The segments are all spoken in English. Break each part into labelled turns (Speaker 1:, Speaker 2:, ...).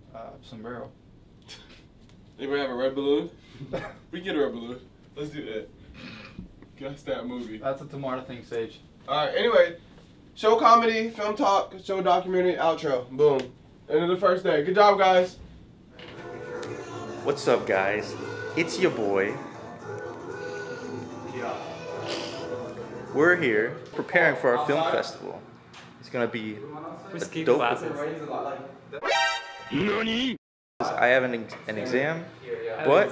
Speaker 1: Sombrero.
Speaker 2: Anybody have a red balloon? We get a red balloon. Let's do that. Guess that movie.
Speaker 1: That's a tomorrow thing, Sage.
Speaker 2: Alright, anyway. Show comedy, film talk, show documentary, outro. Boom. End of the first day. Good job, guys.
Speaker 3: What's up, guys? It's your boy. We're here preparing for our film festival. It's gonna be a dope. I have an exam, but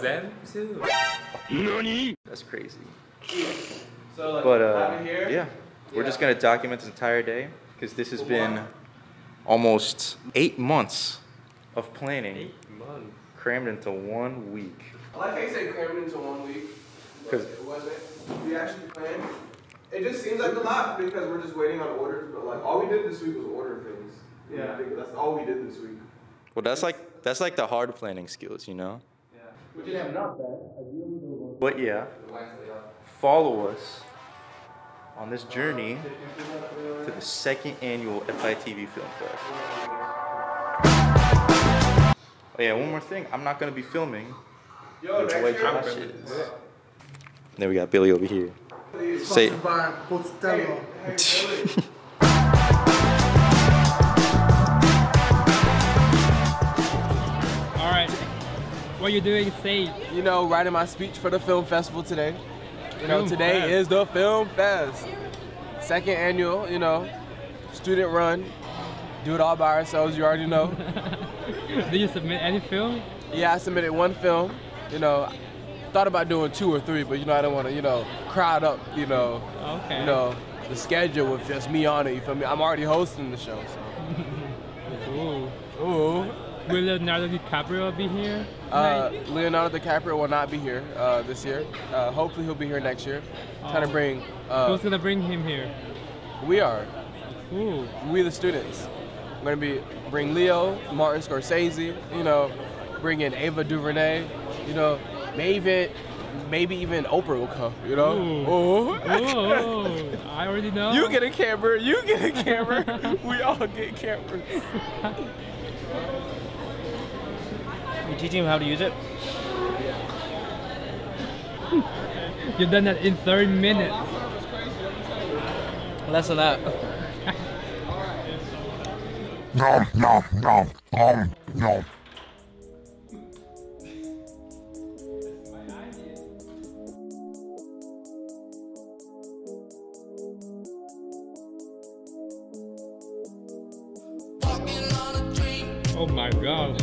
Speaker 3: that's crazy. But yeah, we're just gonna document this entire day because this has been almost 8 months of planning.
Speaker 4: 8 months.
Speaker 3: Crammed into 1 week.
Speaker 2: I like how you said crammed into 1 week. Because it wasn't. We actually planned. It just seems like a lot because we're just waiting on orders, but like all we did this week was order things. Yeah. That's all we did this week.
Speaker 3: Well, that's like the hard planning skills, you know?
Speaker 2: Yeah. Which is not bad.
Speaker 3: But yeah, follow us on this journey to the 2nd annual FITV Film Fest. Oh yeah, one more thing. I'm not gonna be filming.
Speaker 2: Yo,
Speaker 3: Then we got Billy over here. Say.
Speaker 4: Alright, what you doing, Sage?
Speaker 2: You know, writing my speech for the film festival today. You know, today is the film fest. 2nd annual, you know, student run. Do it all by ourselves, you already know.
Speaker 4: Did you submit any film?
Speaker 2: Yeah, I submitted 1 film. You know, thought about doing 2 or 3, but you know, I don't want to, you know, crowd up, you know,
Speaker 4: okay.
Speaker 2: You know, the schedule with just me on it. You feel me? I'm already hosting the show. So.
Speaker 4: Ooh.
Speaker 2: Ooh.
Speaker 4: Will Leonardo DiCaprio be here?
Speaker 2: Leonardo DiCaprio will not be here this year. Hopefully he'll be here next year. Trying to bring.
Speaker 4: Who's gonna bring him here?
Speaker 2: We are.
Speaker 4: Ooh.
Speaker 2: We the students. We're gonna bring Leo, Martin Scorsese. You know, bring in Ava DuVernay. You know, maybe even Oprah will come. You know.
Speaker 4: Ooh. Ooh. I already know.
Speaker 2: You get a camera. You get a camera. We all get cameras.
Speaker 1: You teaching him how to use it?
Speaker 4: You've done that in 30 minutes.
Speaker 1: Less than that.
Speaker 5: Nom nom nom nom nom.
Speaker 4: Oh my gosh.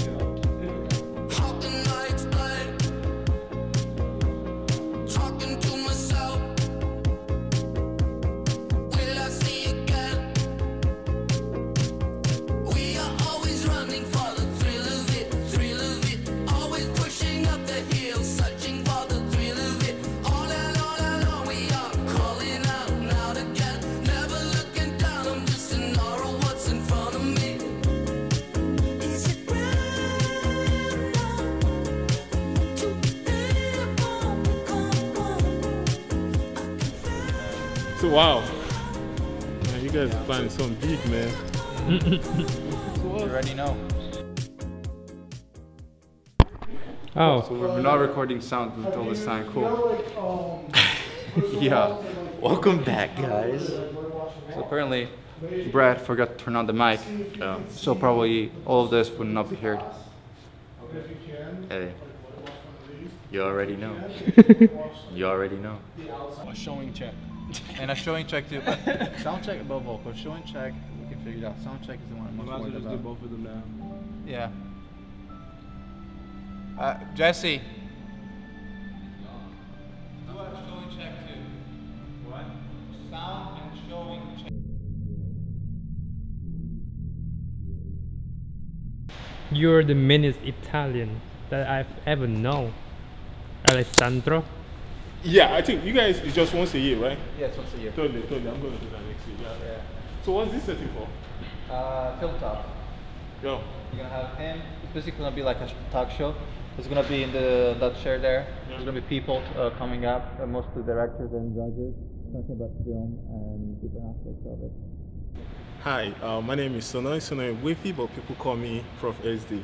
Speaker 6: So wow, man, you guys are finding something deep, man.
Speaker 1: You already know.
Speaker 4: Oh.
Speaker 1: So we're not recording sound until this time. Cool.
Speaker 3: Yeah. Welcome back, guys.
Speaker 1: So apparently, Brad forgot to turn on the mic. So probably all of this would not be heard.
Speaker 3: Hey. You already know. You already know.
Speaker 2: A showing check.
Speaker 1: And a showing check too. Sound check above all. For showing check, we can figure it out. Sound check is the one I'm most worried about.
Speaker 2: Just do both of them now.
Speaker 1: Yeah. Jesse. Do a showing check too. What? Sound and showing check.
Speaker 4: You're the meanest Italian that I've ever known. Alessandro.
Speaker 6: Yeah, I think you guys, it's just once a year, right?
Speaker 1: Yeah, it's once a year.
Speaker 6: Totally. I'm going to do that next year. Yeah. So what's this setting for?
Speaker 1: Film talk.
Speaker 6: Yo.
Speaker 1: You're gonna have him. It's basically gonna be like a talk show. It's gonna be in that chair there.
Speaker 6: Yeah.
Speaker 1: There's gonna be people coming up, mostly directors and judges, talking about film and different aspects of it.
Speaker 6: Hi, my name is Sonoy Wavy, but people call me Prof. SD.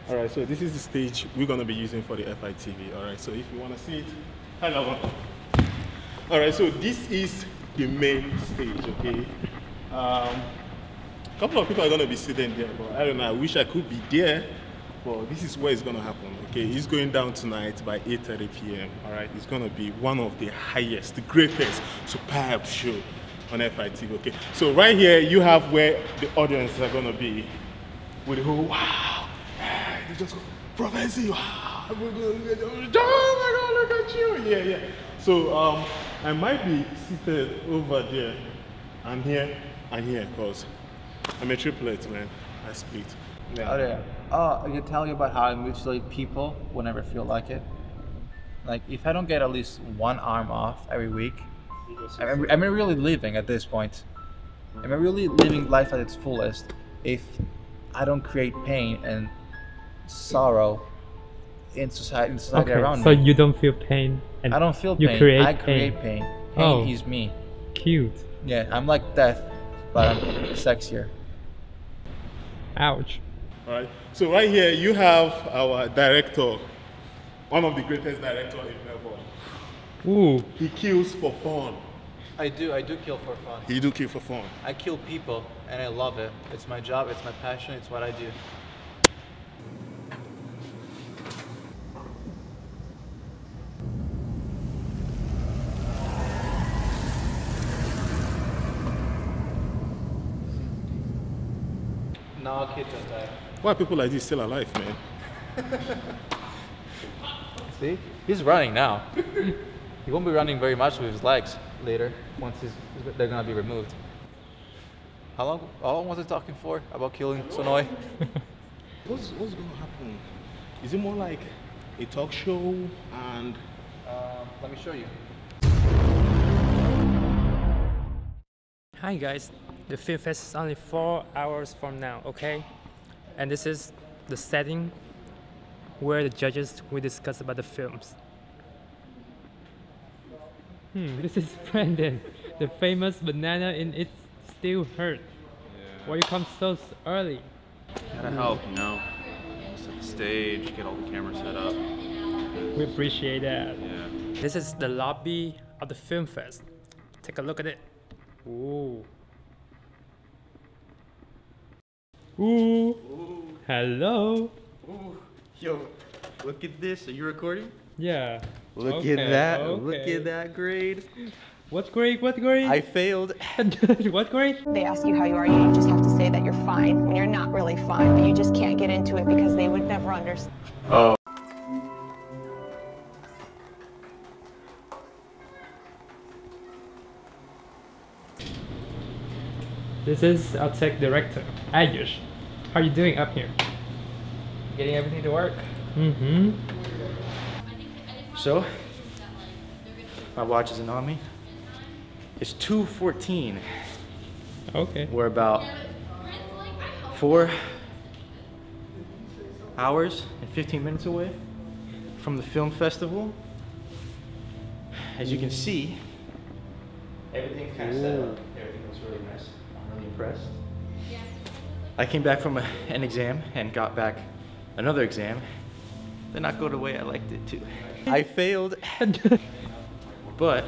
Speaker 6: All right, so this is the stage we're gonna be using for the FITV. All right, so if you wanna see it, hang on. All right, so this is the main stage, okay? A couple of people are gonna be sitting there, but I don't know, I wish I could be there, but this is where it's gonna happen, okay? It's going down tonight by 8:30 p.m., all right? It's gonna be one of the highest, the greatest, superb show on FITV, okay? So right here, you have where the audience are gonna be with the whole, wow, they just go, prophecy, wow, oh my God, look at you, yeah, yeah. So I might be seated over there and here, because I'm a triplet, man. I split.
Speaker 1: Oh yeah. I can tell you about how I mutilate people whenever I feel like it. Like if I don't get at least one arm off every week, I'm really living at this point. I'm really living life at its fullest if I don't create pain and sorrow in society around
Speaker 4: so
Speaker 1: me.
Speaker 4: you don't feel pain. And
Speaker 1: I don't feel
Speaker 4: you
Speaker 1: pain.
Speaker 4: create
Speaker 1: I create pain. Pain is me.
Speaker 4: Cute.
Speaker 1: Yeah, I'm like death, but I'm sexier.
Speaker 4: Ouch.
Speaker 6: All right. So right here, you have our director, one of the greatest directors in Melbourne.
Speaker 4: Ooh.
Speaker 6: He kills for fun.
Speaker 1: I do kill for fun.
Speaker 6: He do kill for fun.
Speaker 1: I kill people and I love it. It's my job, it's my passion, it's what I do. No, kids just die.
Speaker 6: Why are people like this still alive, man?
Speaker 1: See? He's running now. He won't be running very much with his legs later, once they're gonna be removed. How long was it talking for about killing Sonoy?
Speaker 6: What's gonna happen? Is it more like a talk show and...
Speaker 1: Let me show you.
Speaker 4: Hi guys, the film fest is only 4 hours from now, okay? And this is the setting where the judges will discuss about the films. This is Brandon, the famous banana in It Still Hurt. Yeah. Why you come so early?
Speaker 3: Gotta help, you know. Set the stage, get all the cameras set up.
Speaker 4: We appreciate that.
Speaker 3: Yeah.
Speaker 4: This is the lobby of the film fest. Take a look at it. Ooh. Ooh.
Speaker 3: Ooh.
Speaker 4: Hello.
Speaker 3: Ooh. Yo, look at this. Are you recording?
Speaker 4: Yeah.
Speaker 3: Look
Speaker 4: Okay,
Speaker 3: at that.
Speaker 4: okay.
Speaker 3: Look at that grade.
Speaker 4: What grade? What grade?
Speaker 3: I failed.
Speaker 4: What grade?
Speaker 7: They ask you how you are, you just have to say that you're fine when you're not really fine, but you just can't get into it because they would never understand.
Speaker 3: Oh.
Speaker 4: This is our tech director, Ayush. How are you doing up here?
Speaker 1: Getting everything to work.
Speaker 4: Mm-hmm.
Speaker 3: So, my watch isn't on me. It's 2:14.
Speaker 4: Okay.
Speaker 3: We're about 4 hours and 15 minutes away from the film festival. As you can see, everything's kind of set up. Everything looks really nice. I'm really impressed. I came back from an exam and got back another exam. Did not go the way I liked it to. I failed. But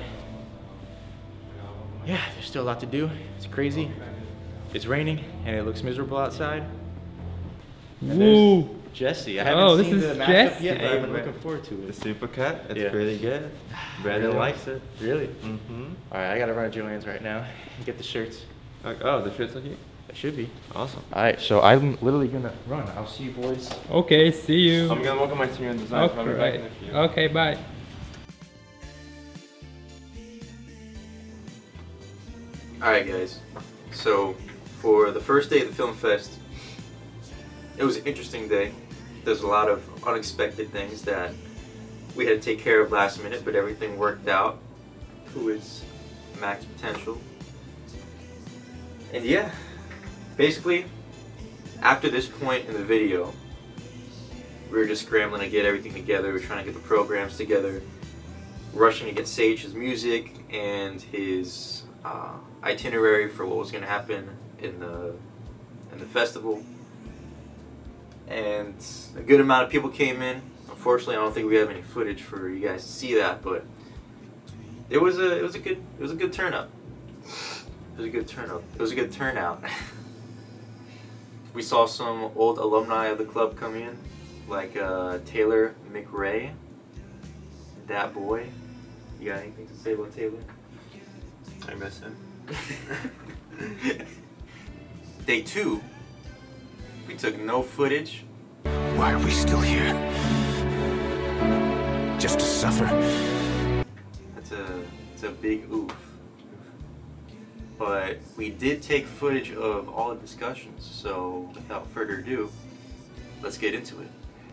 Speaker 3: yeah, there's still a lot to do. It's crazy. It's raining and it looks miserable outside.
Speaker 4: Woo!
Speaker 3: Jesse, I
Speaker 4: Oh,
Speaker 3: haven't
Speaker 4: this
Speaker 3: seen
Speaker 4: is
Speaker 3: the matchup
Speaker 4: Jesse.
Speaker 3: yet, but I've been looking forward to
Speaker 8: The
Speaker 3: it.
Speaker 8: supercut, it's
Speaker 3: Yeah.
Speaker 8: pretty good. Brandon likes it.
Speaker 3: Really?
Speaker 8: Mm-hmm.
Speaker 3: All right, I gotta run to Joanne's right now and get the shirts.
Speaker 8: Oh, the shirt's okay?
Speaker 3: That should be.
Speaker 8: Awesome.
Speaker 3: All right, so I'm literally gonna run. I'll see you boys.
Speaker 4: Okay, see you.
Speaker 8: I'm gonna work on my senior design, so I'll be back in a few.
Speaker 4: Okay, bye.
Speaker 3: Alright guys, so for the first day of the film fest, it was an interesting day. There's a lot of unexpected things that we had to take care of last minute, but everything worked out to its max potential. And yeah, basically, after this point in the video, we were just scrambling to get everything together. We were trying to get the programs together, rushing to get Sage his music and his itinerary for what was going to happen in the festival. and a good amount of people came in. Unfortunately, I don't think we have any footage for you guys to see that, but it was a good turnout. It was a good turnout. It was a good turnout. We saw some old alumni of the club come in, like Taylor McRae. That boy. You got anything to say about Taylor?
Speaker 8: I miss him.
Speaker 3: Day 2, we took no footage.
Speaker 9: Why are we still here? Just to suffer?
Speaker 3: It's a big oof. But we did take footage of all the discussions, so without further ado, let's get into it.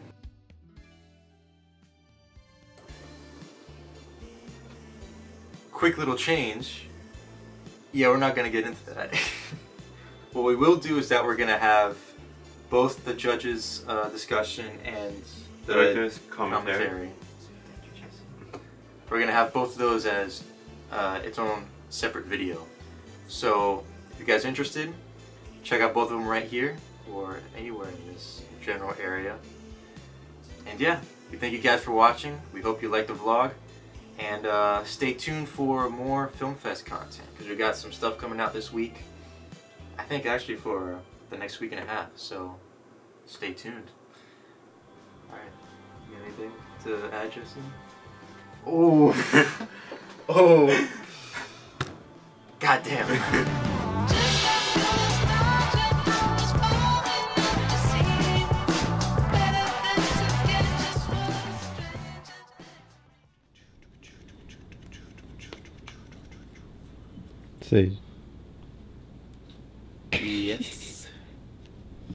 Speaker 3: Quick little change. Yeah, we're not gonna get into that. What we will do is that we're gonna have both the judges' discussion and the
Speaker 8: director's commentary.
Speaker 3: We're gonna have both of those as its own separate video. So if you guys are interested, check out both of them right here or anywhere in this general area. And yeah, we thank you guys for watching. We hope you liked the vlog. And stay tuned for more Film Fest content, because we got some stuff coming out this week. I think actually for the next week and a half, so stay tuned. Alright, you got anything to add, Justin? Oh! Oh! God damn it.
Speaker 8: Say